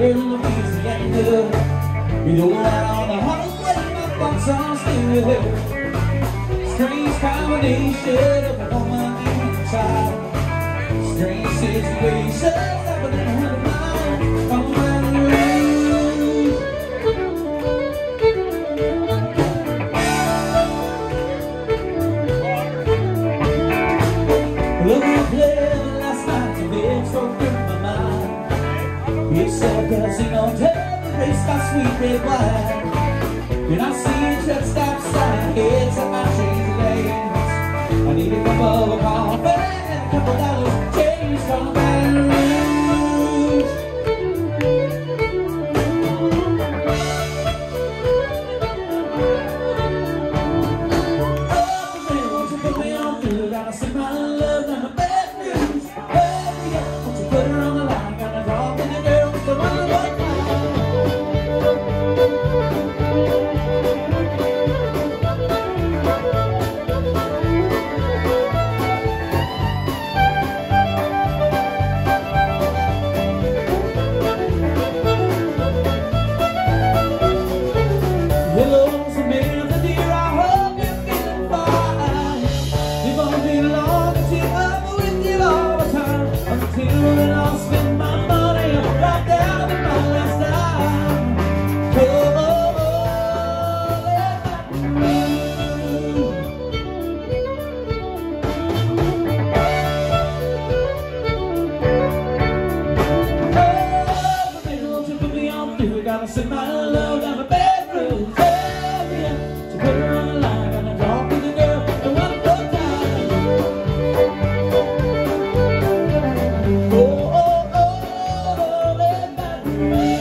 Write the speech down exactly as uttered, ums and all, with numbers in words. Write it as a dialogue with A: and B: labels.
A: in Louisiana. You know right on the highway, my thoughts are still there. Strange combination of a woman and a child. Strange situations happening a hundred miles from around the road. Look at play last night, the big stroke in my mind. It's a casino tell the race got sweet red wine. And I see a truck stop sign, heads up my change lanes. I need a cup of coffee and a couple dollars change from Baton Rouge. Oh, man, won't you put me on through? Gotta sing my love down the bad news. Oh, yeah, won't you put her on the line? Gotta talk to the girl with the one more time. Hello, Samantha dear, I hope you're feeling fine. It won't be long until I'm with you all the time. Until then I'll spend my money right down to my last dime. Oh, oh, oh, let that move. Oh, baby, won't you put me on through? Gotta send my love down the bedroom. Oh, oh, oh, let that